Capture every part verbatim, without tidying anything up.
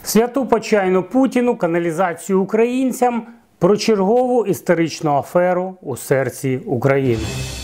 Святу Почайну Путіну, каналізацію українцям, про чергову історичну аферу у серці України.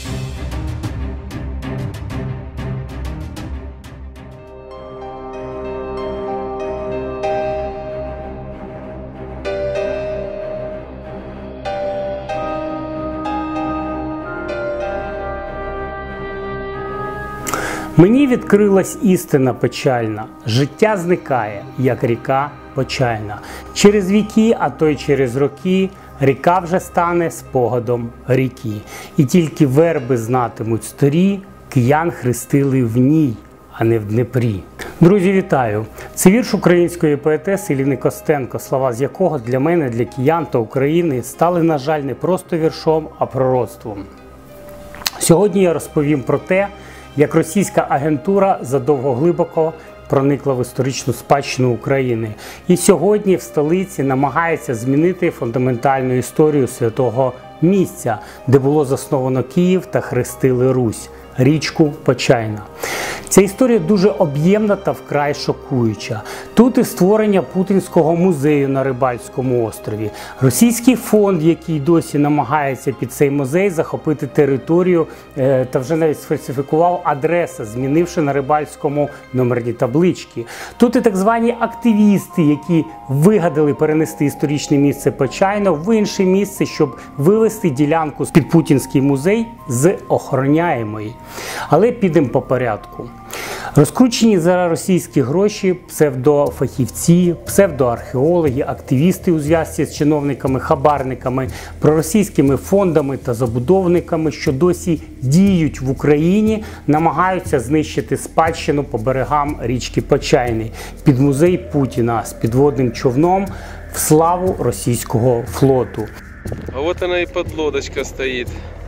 Мені відкрилась істина печальна. Життя зникає, як ріка Почайна. Через віки, а то й через роки, ріка вже стане спогадом ріки. І тільки верби знатимуть старі, киян хрестили в ній, а не в Дніпрі. Друзі, вітаю! Це вірш української поетеси Ліни Костенко, слова з якого для мене, для киян та України стали, на жаль, не просто віршом, а пророцтвом. Сьогодні я розповім про те, як російська агентура задовго глибоко проникла в історичну спадщину України. І сьогодні в столиці намагається змінити фундаментальну історію святого місця, де було засновано Київ та хрестили Русь – річку Почайна. Ця історія дуже об'ємна та вкрай шокуюча. Тут і створення Путінського музею на Рибальському острові, російський фонд, який досі намагається під цей музей захопити територію та вже навіть сфальсифікував адреси, змінивши на Рибальському номерні таблички. Тут і так звані активісти, які вигадали перенести історичне місце Почайна в інше місце, щоб вивести ділянку під Путінський музей з охороняємої. Але підемо по порядку. Розкручені за російські гроші псевдофахівці, псевдоархеологи, активісти у зв'язці з чиновниками-хабарниками, проросійськими фондами та забудовниками, що досі діють в Україні, намагаються знищити спадщину по берегам річки Почайни під музей Путіна з підводним човном в славу російського флоту. А от вона і подлодочка стоїть.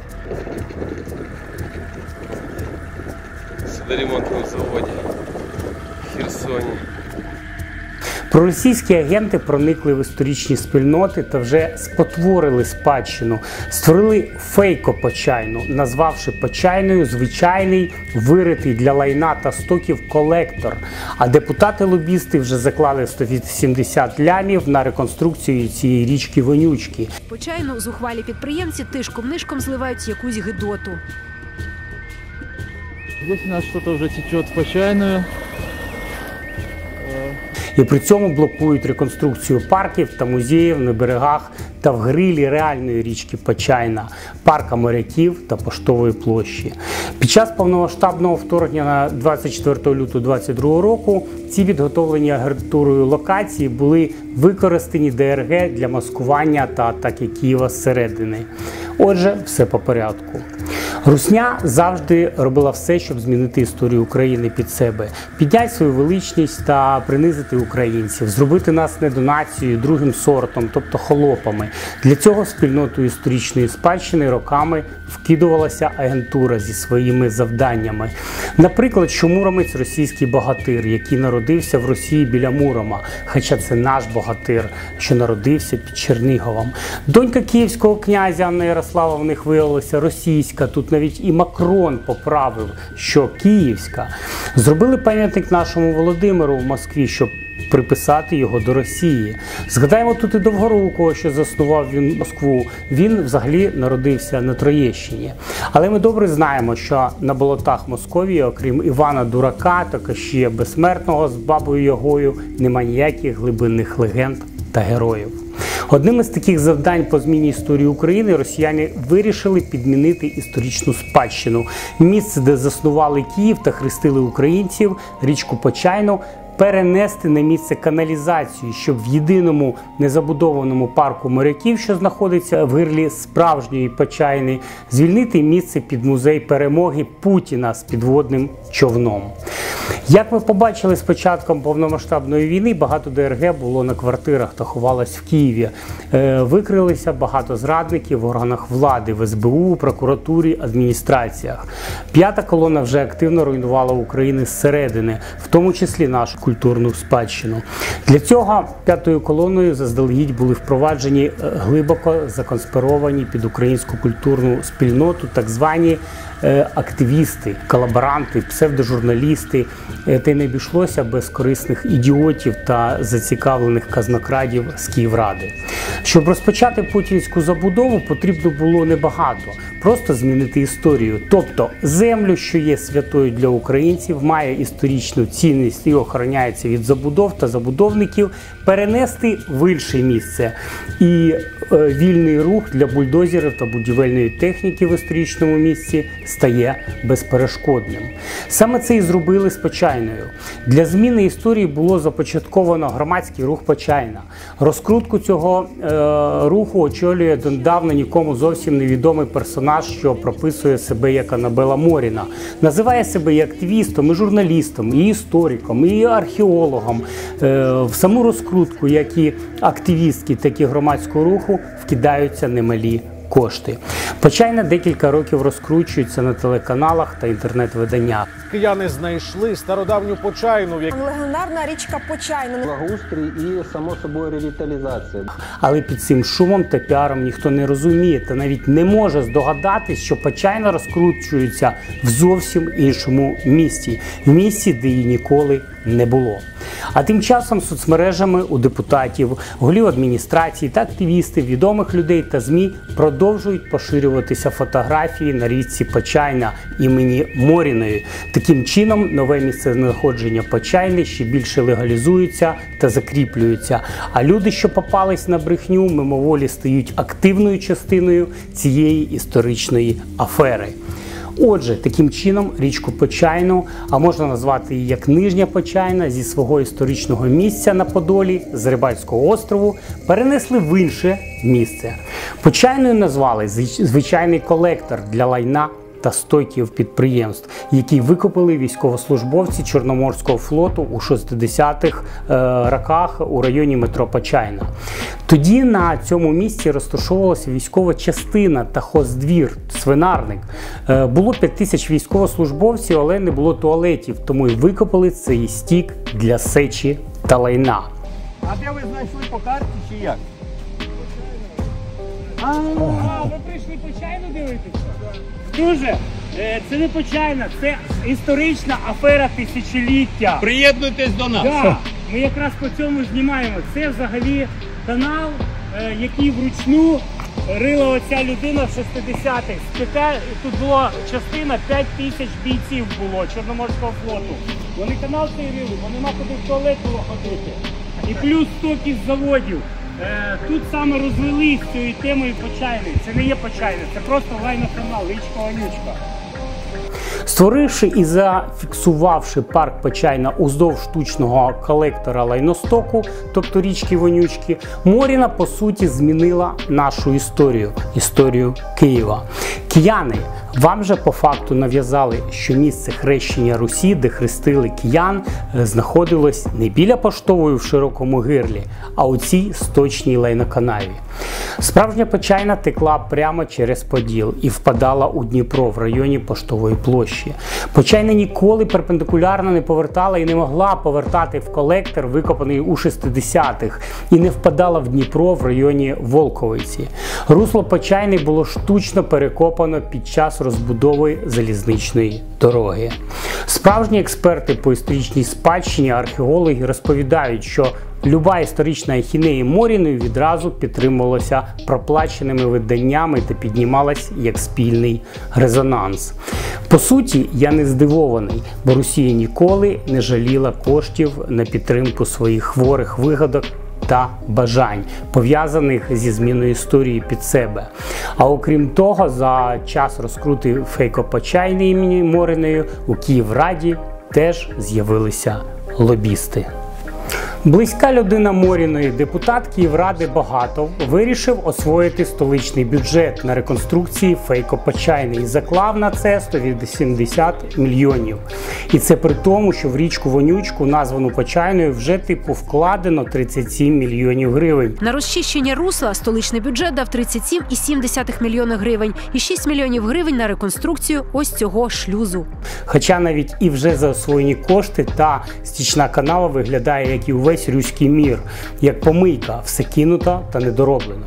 На ремонтному заводі в Херсоні. Проросійські агенти проникли в історичні спільноти та вже спотворили спадщину, створили фейко-Почайну, назвавши Почайною звичайний виритий для лайна та стоків колектор. А депутати-лобісти вже заклали сто сімдесят лямів на реконструкцію цієї річки-вонючки. Почайну зухвалі підприємці тишком-нишком зливають якусь гидоту. Здесь у нас что-то уже течет в Почайную. І при цьому блокують реконструкцію парків та музеїв на берегах та в грилі реальної річки Почайна, парка моряків та Поштової площі. Під час повномасштабного вторгнення на двадцять четвертого лютого двадцять другого року ці відготовлені агентурою локації були використані ДРГ для маскування та атаки Києва зсередини. Отже, все по порядку. Русня завжди робила все, щоб змінити історію України під себе, підняти свою величність та принизити українців, зробити нас недонацією, другим сортом, тобто холопами. Для цього в спільноту історичної спадщини роками вкидувалася агентура зі своїми завданнями. Наприклад, що муромець – російський богатир, який народився в Росії біля Мурома, хоча це наш богатир, що народився під Черніговом. Донька київського князя Анна Ярослава в них виявилася російська, тут навіть і Макрон поправив, що київська. Зробили пам'ятник нашому Володимиру в Москві, щоб приписати його до Росії. Згадаємо тут і Довгорукого, що заснував він Москву. Він взагалі народився на Троєщині. Але ми добре знаємо, що на болотах Московії, окрім Івана Дурака та Кащія Безсмертного з бабою Ягою, нема ніяких глибинних легенд та героїв. Одним із таких завдань по зміні історії України росіяни вирішили підмінити історичну спадщину. Місце, де заснували Київ та хрестили українців, річку Почайну, перенести на місце каналізації, щоб в єдиному незабудованому парку моряків, що знаходиться в гирлі справжньої Почайни, звільнити місце під музей перемоги Путіна з підводним човном. Як ви побачили, з початком повномасштабної війни багато ДРГ було на квартирах та ховалось в Києві. Е, викрилися багато зрадників в органах влади, в ес бе у, прокуратурі, адміністраціях. П'ята колона вже активно руйнувала Україну зсередини, в тому числі нашу культурну спадщину. Для цього п'ятою колоною заздалегідь були впроваджені глибоко законспіровані під українську культурну спільноту так звані е, активісти, колаборанти, псевдожурналісти. Е, та й не обійшлося без корисних ідіотів та зацікавлених казнокрадів з Київради. Щоб розпочати путінську забудову, потрібно було небагато. Просто змінити історію. Тобто землю, що є святою для українців, має історичну цінність і охороняється від забудов та забудовників, перенести в інше місце. І е, вільний рух для бульдозерів та будівельної техніки в історичному місці стає безперешкодним. Саме це і зробили з Почайною. Для зміни історії було започатковано громадський рух Почайна. Розкрутку цього е, руху очолює донедавна нікому зовсім невідомий персонаж, що прописує себе як Анабела Моріна. Називає себе і активістом, і журналістом, і істориком, і археологом. Е, в саму розкрутку, як і активістки, так і громадського руху, вкидаються немалі кошти. Почайна декілька років розкручується на телеканалах та інтернет-виданнях. Кияни знайшли стародавню Почайну, в якій Легендарна річка Почайна. Благоустрій і, само собою, ревіталізація. Але під цим шумом та піаром ніхто не розуміє та навіть не може здогадатись, що Почайна розкручується в зовсім іншому місті. В місті, де її ніколи не було. А тим часом соцмережами у депутатів, голів адміністрації та активістів, відомих людей та ЗМІ продовжують поширюватися фотографії на річці Почайна імені Моріної. Таким чином, нове місцезнаходження Почайни ще більше легалізується та закріплюється. А люди, що попались на брехню, мимоволі стають активною частиною цієї історичної афери. Отже, таким чином річку Почайну, а можна назвати її як Нижня Почайна, зі свого історичного місця на Подолі, з Рибальського острову, перенесли в інше місце. Почайною назвали звичайний колектор для лайна та стойків підприємств, які викопали військовослужбовці Чорноморського флоту у шістдесятих роках у районі метро Почайна. Тоді на цьому місці розташовувалася військова частина та хоздвір, свинарник. Було п'ять тисяч військовослужбовців, але не було туалетів, тому і викопали цей стік для сечі та лайна. А де ви знайшли по карті чи як? А, ви прийшли Почайну дивитися? Дуже, це не Почайна, це історична афера тисячоліття. Приєднуйтесь до нас. Да, ми якраз по цьому знімаємо. Це взагалі канал, який вручну рила оця людина в шістдесятих. Тут була частина, п'ять тисяч бійців було Чорноморського флоту. Вони канал цей рили, бо нема куди в туалет було ходити. І плюс сто із заводів. Тут саме розвелись цією темою Почайни. Це не є Почайна, це просто лайноканал, річка Вонючка. Створивши і зафіксувавши парк Почайна уздовж штучного колектора лайностоку, тобто річки Вонючки, Моріна, по суті, змінила нашу історію, історію Києва. Кияни, вам же по факту нав'язали, що місце хрещення Русі, де хрестили киян, знаходилось не біля Поштової в Широкому Гирлі, а у цій сточній лайноканаві. Справжня Почайна текла прямо через Поділ і впадала у Дніпро в районі Поштової площі. Почайна ніколи перпендикулярно не повертала і не могла повертати в колектор, викопаний у шістдесятих, і не впадала в Дніпро в районі Волковиці. Русло Почайни було штучно перекопано під час розбудови залізничної дороги. Справжні експерти по історичній спадщині, археологи розповідають, що люба історична ахінея Моріною відразу підтримувалася проплаченими виданнями та піднімалась як спільний резонанс. По суті, я не здивований, бо Росія ніколи не жаліла коштів на підтримку своїх хворих вигадок та бажань, пов'язаних зі зміною історії під себе. А окрім того, за час розкрути фейко-Почайни імені Моріною у Київраді теж з'явилися лобісти. Близька людина Моріної, депутат Київради Багатов, вирішив освоїти столичний бюджет на реконструкції фейко-Почайни і заклав на це сто вісімдесят мільйонів. І це при тому, що в річку Вонючку, названу Почайною, вже типу вкладено тридцять сім мільйонів гривень. На розчищення русла столичний бюджет дав тридцять сім цілих сім десятих мільйона гривень і шість мільйонів гривень на реконструкцію ось цього шлюзу. Хоча навіть і вже за освоєні кошти та стічна канава виглядає, як і увесь руський мір, як помийка, все кинуто та недороблено.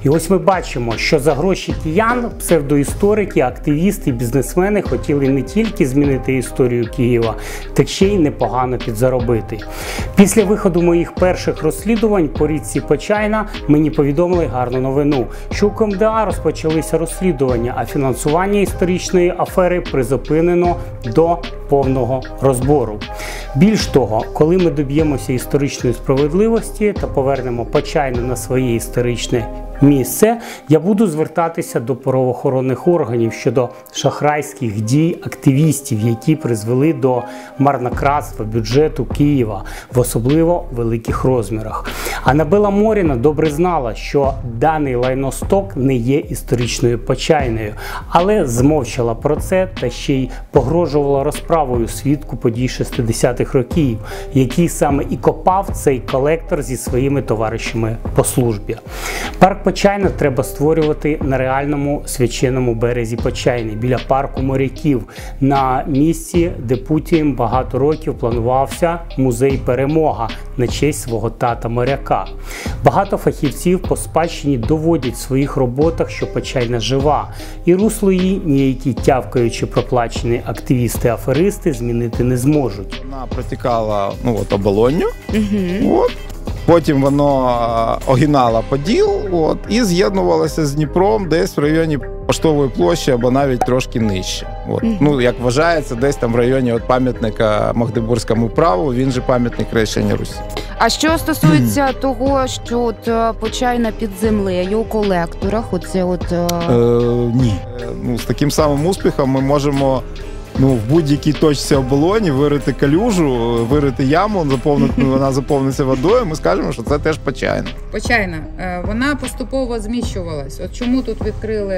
І ось ми бачимо, що за гроші киян псевдоісторики, активісти, бізнесмени хотіли не тільки змінити історію Києва, так ще й непогано підзаробити. Після виходу моїх перших розслідувань по річці Почайна мені повідомили гарну новину, що у КМДА розпочалися розслідування, а фінансування історичної афери призупинено до повного розбору. Більш того, коли ми доб'ємося історичної справедливості та повернемо Почайну на своє історичне місце, я буду звертатися до правоохоронних органів щодо шахрайських дій активістів, які призвели до марнотратства бюджету Києва в особливо великих розмірах. Анабела Моріна добре знала, що даний лайносток не є історичною Почайною, але змовчала про це та ще й погрожувала розправою свідку подій шістдесятих років, який саме і копав цей колектор зі своїми товаришами по службі. Парк Почайна треба створювати на реальному священному березі Почайни, біля парку моряків, на місці, де Путін багато років планувався музей Перемога на честь свого тата моряка. Багато фахівців по спадщині доводять в своїх роботах, що Почайна жива, і русло її ніякі тявкаючи проплачені активісти-аферисти змінити не зможуть. Вона протікала ну, от, оболонню, угу. От. Потім воно огинало Поділ от, і з'єднувалося з Дніпром десь в районі Поштової площі або навіть трошки нижче. От. Mm-hmm. Ну, як вважається, десь там в районі от, пам'ятника Магдебурзькому праву, він же пам'ятник Хрещення Русі. А що стосується mm-hmm. того, що от, Почайна під землею у колекторах, оце от... Е... Е, ні. Ну, з таким самим успіхом ми можемо ну, в будь-якій точці оболоні вирити калюжу, вирити яму, заповнити, вона заповниться водою, ми скажемо, що це теж Почайна. Почайна, вона поступово зміщувалась. От чому тут відкрили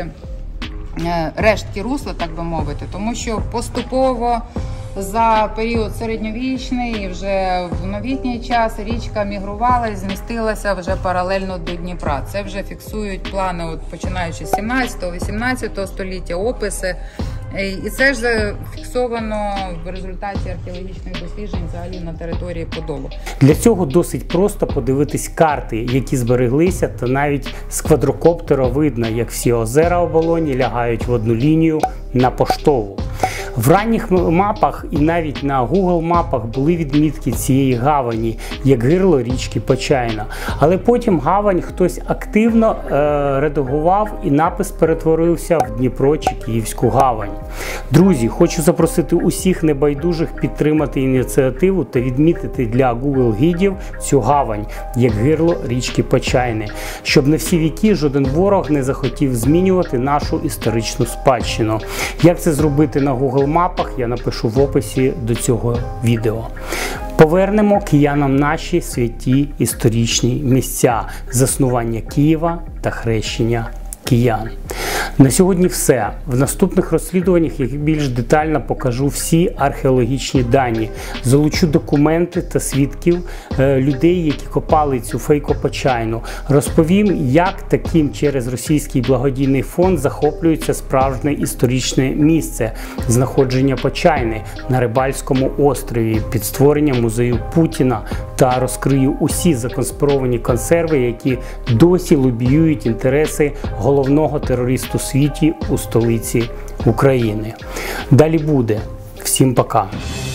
рештки русла, так би мовити, тому що поступово за період середньовічний і вже в новітній час річка мігрувала і змістилася вже паралельно до Дніпра. Це вже фіксують плани, от, починаючи з сімнадцятого-вісімнадцятого століття, описи. І це ж зафіксовано в результаті археологічних досліджень взагалі на території Подолу. Для цього досить просто подивитись карти, які збереглися, та навіть з квадрокоптера видно, як всі озера оболоні лягають в одну лінію на Поштову. В ранніх мапах і навіть на Google мапах були відмітки цієї гавані, як гирло річки Почайна. Але потім гавань хтось активно е, редагував і напис перетворився в Дніпро чи Київську гавань. Друзі, хочу запросити усіх небайдужих підтримати ініціативу та відмітити для Google гідів цю гавань, як гирло річки Почайни, щоб на всі віки жоден ворог не захотів змінювати нашу історичну спадщину. Як це зробити на Google мапах, я напишу в описі до цього відео. Повернемо киянам наші святі історичні місця заснування Києва та хрещення киян. На сьогодні все. В наступних розслідуваннях я більш детально покажу всі археологічні дані, залучу документи та свідків е, людей, які копали цю фейко-Почайну. Розповім, як таким через російський благодійний фонд захоплюється справжнє історичне місце знаходження Почайни на Рибальському острові під створення музею Путіна, та розкрию усі законспіровані консерви, які досі лобіюють інтереси головного терористу у світі у столиці України. Далі буде. Всім пока!